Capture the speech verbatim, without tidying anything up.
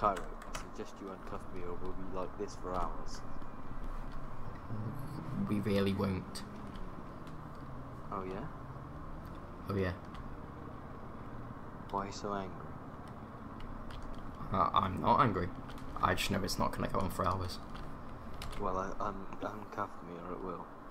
Cairo, I suggest you uncuff me or we'll be like this for hours. We really won't. Oh yeah? Oh yeah. Why are you so angry? Uh, I'm not angry. I just know it's not going to go on for hours. Well, I, un uncuff me or it will.